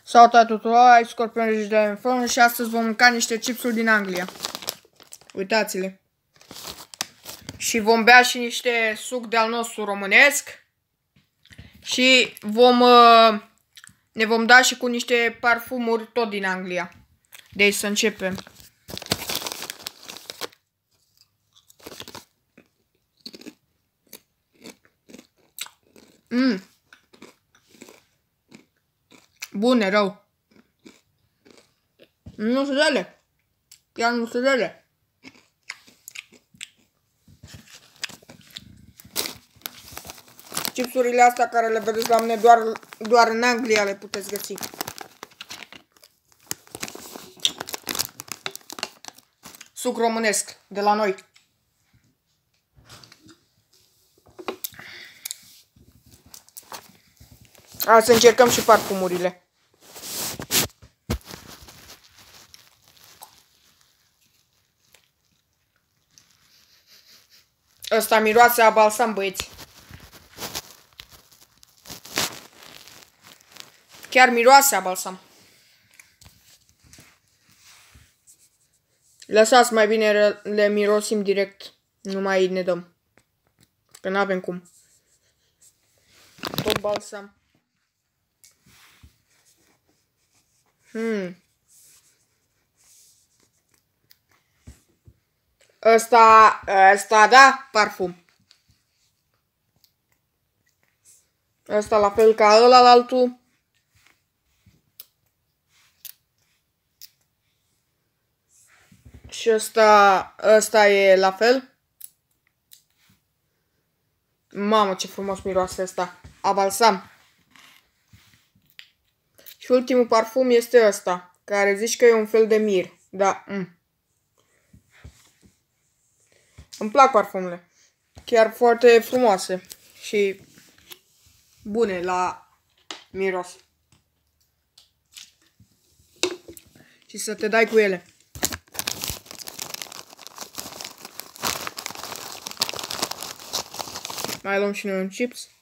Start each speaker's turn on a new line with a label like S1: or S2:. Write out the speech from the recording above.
S1: Salutare tuturor, aici Scorpion Regi de la Infern și astăzi vom mânca niște chipsuri din Anglia. Uitați-le. Și vom bea și niște suc de-al nostru românesc. Și ne vom da și cu niște parfumuri tot din Anglia. Deci să începem. Bune, rău. Nu se dele. Chiar nu se dele. Chipsurile astea care le vedeți la mine doar în Anglia le puteți găsi. Suc românesc de la noi. Hai să încercăm și parfumurile. Ăsta miroase a balsam, băieți. Chiar miroase a balsam. Lăsați, mai bine le mirosim direct. Nu mai ne dăm. Că n-avem cum. Tot balsam. Ăsta da, parfum. Ăsta la fel ca ălalaltul. Și ăsta e la fel. Mamă, ce frumos miroase ăsta. A balsam. Și ultimul parfum este ăsta, care zici că e un fel de mir. Da. Îmi plac parfumele. Chiar foarte frumoase. Și bune la miros. Și să te dai cu ele. Mai luăm și noi un chips.